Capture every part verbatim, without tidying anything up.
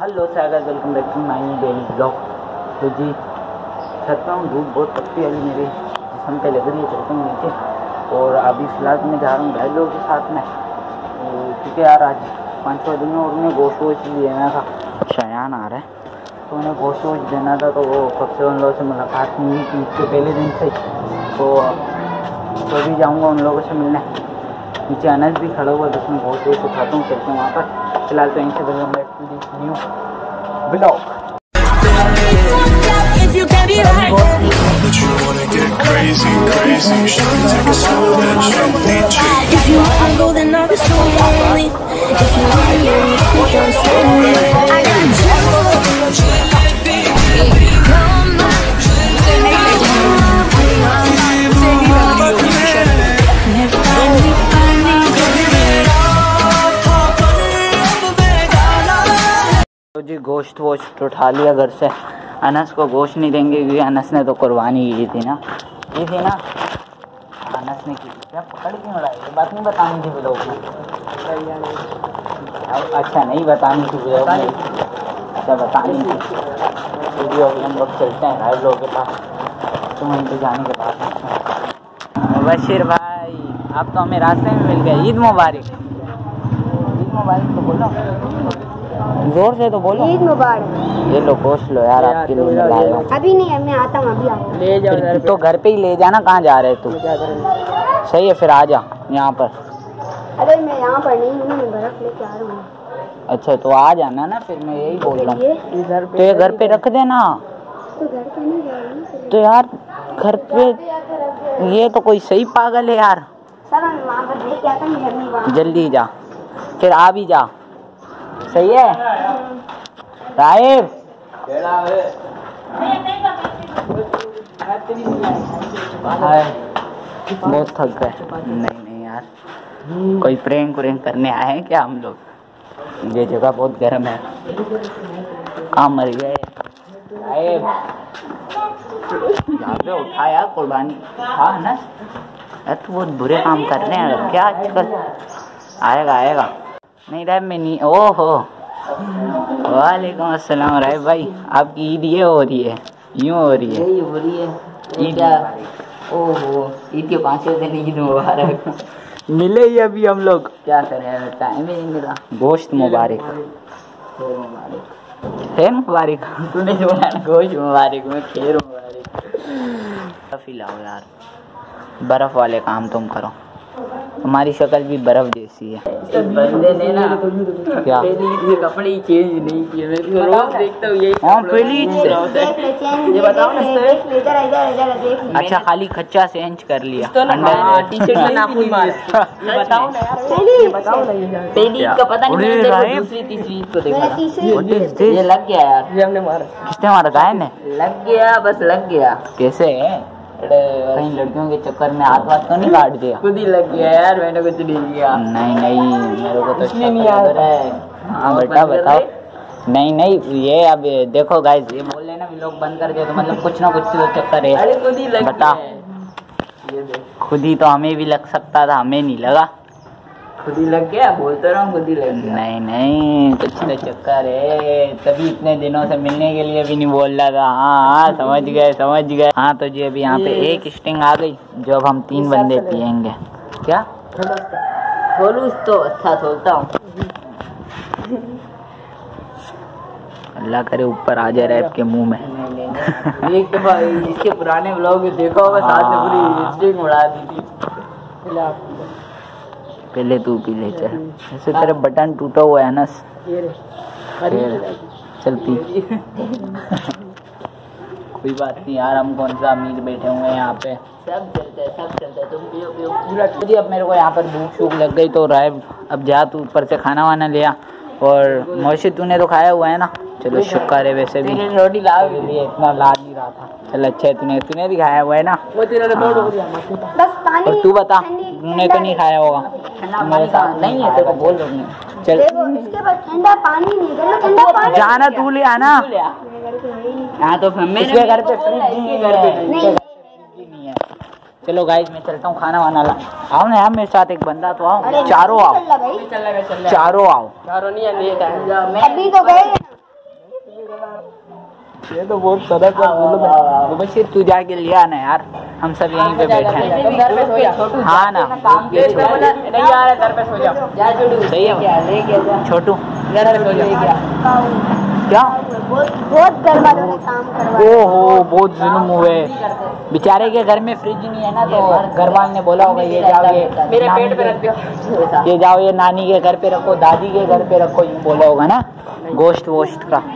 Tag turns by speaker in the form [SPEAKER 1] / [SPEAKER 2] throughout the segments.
[SPEAKER 1] Hello Sagar, welcome back to my daily blog. तो जी छत पर हूँ, धूप बहुत तपती वाली मेरे जिसम पे लग रही है। चलते हैं नीचे और अभी फिलहाल मैं जा रहा हूँ भाई लोगों के साथ में, क्योंकि यार आज पाँच छः दिन में और उन्हें गोश्त वोश्त देना था। शयान आ रहा है तो उन्हें गोश्त वोश्त देना था, तो वो कब से उन लोगों से मुलाकात नहीं हुई थी इसके पहले दिन से। तो तो भी जाऊँगा उन लोगों से मिलने। नीचे अनस भी खड़ा हुआ है, जिसमें गोश्त वोश्त उठाता हूँ, चलते हैं वहाँ पर। फिलहाल तो यहीं से welcome back to this new blog. तो जी गोश्त वोश्त उठा लिया घर से। अनस को गोश्त नहीं देंगे क्योंकि अनस ने तो कुर्बानी की थी ना, की थी ना अनस ने की थी। क्या पकड़ क्यों रहा है? ये बात नहीं बतानी थी ब्लॉग में। अच्छा नहीं बतानी थी ब्लॉग में, अच्छा बतानी थी। तो अभी हम लोग चलते हैं भाई लोगों के पास, तो वहीं पर जाने के बाद मुबशिर भाई आप तो हमें रास्ते में मिल गए। ईद मुबारक। ईद मुबारक तो बोलो, जोर से तो बोलो। ईद मुबारक। ये लो गोश्त लो यार, आपके लिए लाया हूं। अभी नहीं, मैं आता हूँ, अभी आता। ले जाओ तो घर पे ही ले जाना। कहाँ जा रहे तू? सही है फिर आ जा यहाँ पर। अरे मैं यहाँ पर नहीं हूँ, मैं बर्फ लेके आ रहा हूँ। अच्छा तो आ जाना ना, फिर मैं यही बोल रहा हूँ। तो ये घर पे रख देना। तो घर पे नहीं जा रही तो यार घर पे, ये तो कोई सही पागल है यार। जल्दी जा, फिर आ भी जा। सही है राइब। बहुत थक गए। नहीं नहीं यार, कोई प्रैंक व्रैंक करने आए हैं क्या हम लोग? ये जगह बहुत गर्म है। कहाँ मर गए राइब? यहाँ पे उठा यार कुर्बानी। हाँ ना यार, तो बहुत बुरे काम कर रहे हैं क्या आजकल। आएगा आएगा नहीं राइब में नहीं। ओहो वालेकुम अस्सलाम राइब भाई, आपकी ईद ये हो रही है? यूँ हो रही है? यही हो रही है ईद। ओहो ईद के पाँचवें दिन ईद मुबारक। मिले ही अभी हम लोग, क्या करें टाइम ही नहीं मिला। गोश्त मुबारक, खैर मुबारक। तूने जो बोला ना गोश्त मुबारक में खैर मुबारक। बर्फ लाओ यार, बर्फ वाले काम तुम करो। हमारी शक्ल भी बर्फ जैसी है। इस बंदे ने ना क्या पहली कपड़े ही चेंज नहीं किए। मैं तो रोज देखता हूँ यही। हाँ पहली से ये बताओ ना सर। अच्छा खाली कच्चा चेंज कर लिया। टी शर्ट में नाखून मार। ये बताओ ना यार, ये बताओ ना यार। पहली का पता नहीं, मैंने देखो दूसरी तीसरी को देखा। ये लग गया यार, ये हमने मारा। किसने मारा? गाय ने? लग गया, बस लग गया। कैसे? कहीं लड़कियों के चक्कर में हाथ वाथ तो नहीं काट दिया? खुद ही लग गया यार, मैंने कुछ नहीं किया। नहीं नहीं मेरे को तो इसलिए नहीं आ रहा है। हाँ बेटा बताओ। नहीं नहीं ये अब देखो गाइस, ये बोल लेना भी लोग बंद कर दे तो मतलब कुछ ना कुछ तो चक्कर है। अरे खुद ही लग बता। ये खुद ही तो हमें भी लग सकता था, हमें नहीं लगा। खुद ही लग गया, बोलते रहो खुद ही लग गया। नहीं नहीं कुछ तो चक्कर है, तभी इतने दिनों से मिलने के लिए भी नहीं बोल रहा था। हाँ हाँ समझ गए समझ गए। हाँ तो जी अभी यहाँ पे एक स्टिंग आ गई, जो अब हम तीन बंदे पियेंगे। क्या खोलूं? तो अच्छा सोचता हूँ। अल्लाह करे ऊपर आ जाए रैप के मुंह में। एक दफा इसके पुराने ब्लॉग देखा होगा, साथ में पूरी स्टिंग उड़ा दी थी। पहले तू पी ले चल, ऐसे तेरे बटन टूटा हुआ है ना। चल पी। कोई बात नहीं यार, हम कौन सा अमीर बैठे हुए हैं यहाँ पे। सब चलता है सब चलता है, तुम पियो पियो पूरा। जी अब मेरे को यहाँ पर भूख शूख लग गई तो राइब अब जा तू ऊपर से खाना वाना लिया। और मोशी तूने तो खाया हुआ है ना? चलो शुक्र है। वैसे भी रोटी ला के लिए इतना ला नहीं रहा था। चल अच्छा है, तूने तूने भी खाया हुआ है ना? और तू बता, तूने तो नहीं खाया होगा? नहीं है तेरे को बोल रही हूँ। चल ठंडा पानी नहीं जाना, तू ले आना। हाँ तो मेरे घर पे नहीं है। चलो गाइस मैं चलता हूँ खाना वाना ला। आओ ना यार मेरे साथ, एक बंदा तो आओ। चारों आओ, चारों आओ। चारों नहीं अभी तो गए। ये तो बहुत सदा का बोलो बशीर तू जाके लिया ना यार, हम सब यहीं पे बैठे हैं। हाँ ना नहीं आ रहा, घर पे सो जाओ। सही है छोटू, घर पे सो जाओ। क्या
[SPEAKER 2] बहुत घर वालों ने काम करवाया।
[SPEAKER 1] ओहो बहुत जुल्म हुए बेचारे के घर में फ्रिज नहीं है ना, तो घर वाले ने बोला होगा ये जाओ ये मेरे पेट पे रख दो, ये जाओ ये नानी के घर पे रखो, दादी के घर पे रखो, यूँ बोला होगा ना गोश्त वोश्त का।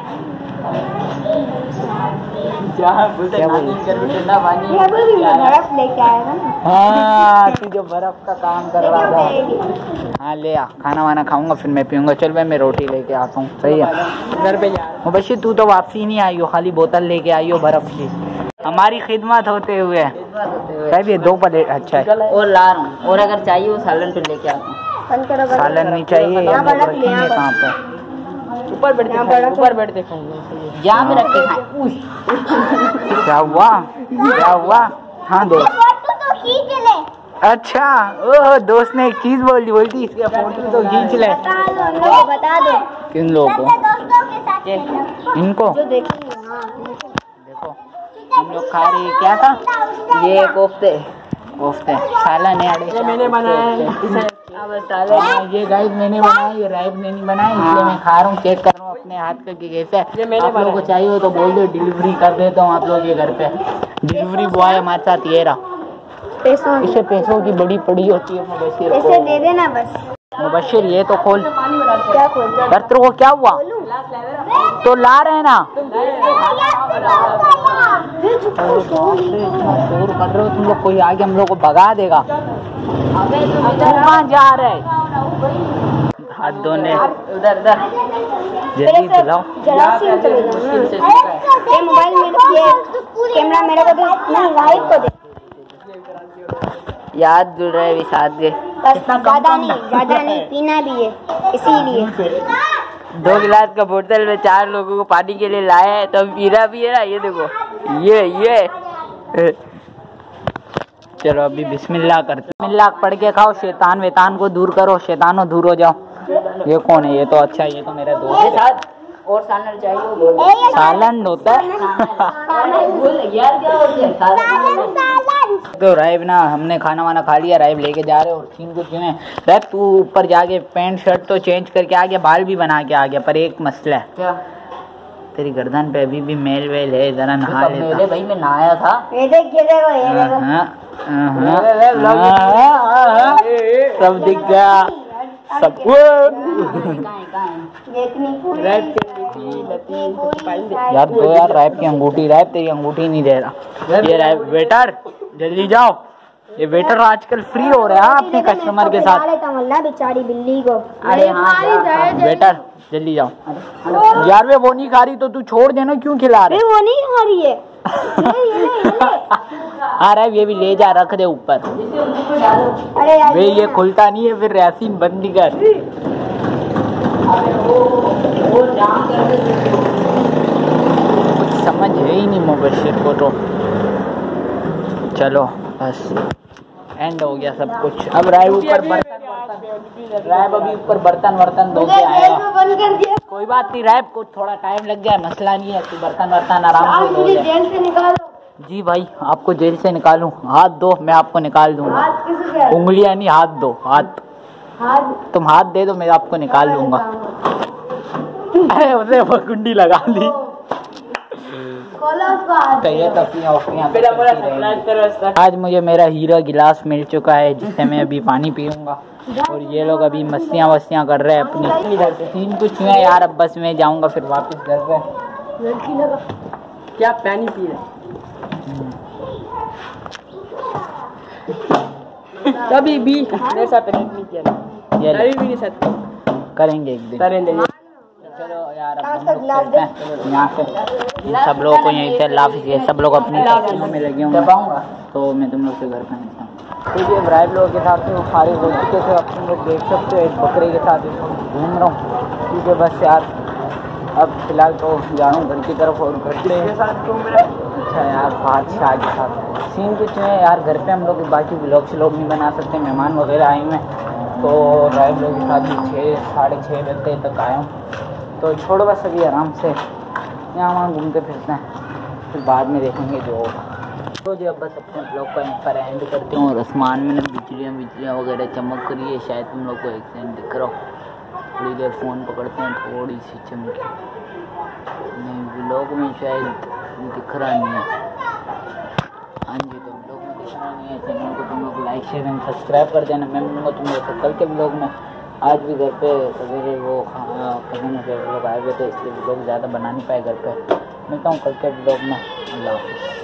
[SPEAKER 2] बर्फ लेके आएगा ना।
[SPEAKER 1] हाँ तू जो बर्फ का काम कर रहा था, हाँ ले आ, खाना वाना खाऊंगा फिर मैं पीऊंगा। चल भाई मैं रोटी लेके आता हूँ। सही है घर पे जा। मुबशिर तू तो वापसी नहीं आई हो, खाली बोतल लेके आई हो बर्फ की। हमारी खिदमत होते हुए साहब ये दो प्लेट अच्छा है और ला रहा हूँ, और अगर चाहिए वो सालन तो लेके आता हूँ। सालन नहीं चाहिए कहाँ पे? ऊपर बैठ ऊपर बैठ देखूंगा यहाँ पे रख के खाए। क्या हुआ क्या हुआ? हाँ दोस्त
[SPEAKER 2] तो खींच ले।
[SPEAKER 1] अच्छा ओह दोस्त ने एक चीज बोल दी, बोलती इसके फोटो तो खींच ले।
[SPEAKER 2] बता दो
[SPEAKER 1] किन लोगों को?
[SPEAKER 2] दोस्तों के साथ
[SPEAKER 1] इनको
[SPEAKER 2] जो देखेंगे। हाँ
[SPEAKER 1] देखो हम लोग खा रहे क्या था, ये कोफ्ते कोफ्ते सालन है, ये मैंने बनाया। अब सालन ये गाइस मैंने बनाया, ये राइब ने नहीं बनाया, इसलिए मैं खा रहा हूँ, चेक कर रहा हूँ अपने हाथ का कि कैसा है। ये मैंने आप लोगों को चाहिए हो तो बोल दो, डिलीवरी कर देता हूँ आप लोग के घर पे। डिलीवरी बॉय हमारे साथ ये रहा।
[SPEAKER 2] पैसों
[SPEAKER 1] इसे पैसों की बड़ी पड़ी होती है मुबशिर को।
[SPEAKER 2] पैसे दे देना बस।
[SPEAKER 1] मुबशिर ये तो खोल।
[SPEAKER 2] क्या खोल?
[SPEAKER 1] दर्द को क्या हुआ? तो ला रहे ना शोर कर रहे हो तुम लोग, कोई आगे हम लोग को भगा देगा। कहाँ जा रहे हाथ धोने? उधर उधर जल्दी दिलाओ।
[SPEAKER 2] मोबाइल में कैमरा मेरे को दे, नहीं लाइव को दे।
[SPEAKER 1] याद जुड़ रहा है भी साथ के
[SPEAKER 2] ज्यादा नहीं ज्यादा नहीं पीना भी है, इसीलिए
[SPEAKER 1] दो गिलास का बोतल में चार लोगों को पानी के लिए लाया है, तो पीना भी है ना। ये देखो ये ये चलो अभी बिस्मिल्लाह करते, बिस्मिल्लाह पढ़ के खाओ, शैतान वैतान को दूर करो, शैतानो दूर हो जाओ। ये कौन है? ये तो अच्छा ये तो मेरा दोस्त है। साथ और सालन चाहिए? सालन होता है तो राइब ना हमने खाना वाना खा लिया, राइब लेके जा रहे हो और सीन कुछ है। राइब तू ऊपर जाके पैंट शर्ट तो चेंज करके आ गया, बाल भी बना के आ गया, पर एक मसला है। क्या? तेरी गर्दन पे अभी भी मेल वेल है, जरा नहा ले भाई। मैं नहाया था। ये देख ये देखो ये देखो सब दिख गया सब। यार दो यार रैप की अंगूठी, रैप तेरी अंगूठी नहीं दे रहा। ये रैप वेटर जल्दी जाओ, ये वेटर आजकल फ्री हो रहा है अपने कस्टमर के साथ।
[SPEAKER 2] बेचारी बिल्ली को।
[SPEAKER 1] अरे हाँ वेटर जल्दी जाओ। यार वे वो नहीं खा रही तो तू छोड़ देना, क्यों खिला रहे?
[SPEAKER 2] वो नहीं खा रही है।
[SPEAKER 1] हाँ रैप ये भी ले जा, रख दे ऊपर। वे ये खुलता नहीं है फिर, रैसीन बंद कर। कुछ समझ है ही नहीं मुबशिर को तो। चलो बस एंड हो गया सब कुछ। अब राइब ऊपर बर्तन राइब अभी ऊपर बर्तन वर्तन धो के आएगा। कोई बात नहीं राइब को थोड़ा टाइम लग गया, मसला नहीं है, तू बर्तन वर्तन आराम से धो ले।
[SPEAKER 2] जेल से निकालो।
[SPEAKER 1] जी भाई आपको जेल से निकालूं? हाथ दो मैं आपको निकाल दूंगा। उंगलियां नहीं हाथ दो, हाथ। हाथ तुम हाथ दे दो मैं आपको निकाल लूंगा। उसे वो कुंडी लगा ली। आज मुझे मेरा हीरा गिलास मिल चुका है जिससे मैं अभी पानी पीऊंगा, और ये लोग अभी मस्तियाँ वस्तियाँ कर रहे हैं अपनी। तीन कुछ है यार, अब बस मैं जाऊंगा फिर वापस घर पे। क्या पानी पी रहे? कभी भी मेरे साथ नहीं किया, ये भी नहीं सकते, करेंगे एक दिन करेंगे। चलो यार अब हम लोग चलते हैं यहाँ से। सब लोगों को यहीं से अल्लाह हाफ़िज़। ये सब लोग अपनी तस्वीरों में लगे होंगे तो मैं तुम लोग से घर पर मिलता हूँ। क्योंकि अब राइब लोगों के साथ में वो फारिग हो चुके थे, अब तुम लोग देख सकते हो एक बकरे के साथ घूम रहा हूँ। क्योंकि बस यार अब फिलहाल तो जा रहा हूँ घर की तरफ, और घर के साथ घूम रहा हूँ। अच्छा यार बादशाह के साथ सीन कुछ है यार। घर पे हम लोग बाकी व्लॉग श्लॉग नहीं बना सकते, मेहमान वगैरह आए हुए हैं, तो राइब लोगों के साथ ही छः साढ़े छः बजे तक आया हूँ। तो छोड़ो बस अभी आराम से यहाँ वहाँ घूमते फिरते हैं, फिर बाद में देखेंगे जो होगा। तो जी अब बस अपने ब्लॉग को यहाँ पर एंड करते हूँ। और आसमान में ना बिजलियाँ बिजलियाँ वगैरह चमक रही है, शायद तुम लोग को एक सेकंड दिख रहा हो। थोड़ी देर फ़ोन पकड़ते हैं, थोड़ी सी चमकी नहीं, ब्लॉग में शायद दिख रहा नहीं है। हाँ जी, तो ब्लॉग में दिख रहा नहीं है। चैनल को तुम लोग लाइक शेयर एंड सब्सक्राइब कर देना। मैं मिलूँगा तुम लोग को कल के ब्लॉग में। आज भी घर पे सवेरे वो कहीं लोग आए हुए थे, इसलिए ब्लॉग ज़्यादा बना नहीं पाए घर पे। मिलता हूँ कल के ब्लॉग में। अल्लाह हाफ़िज़।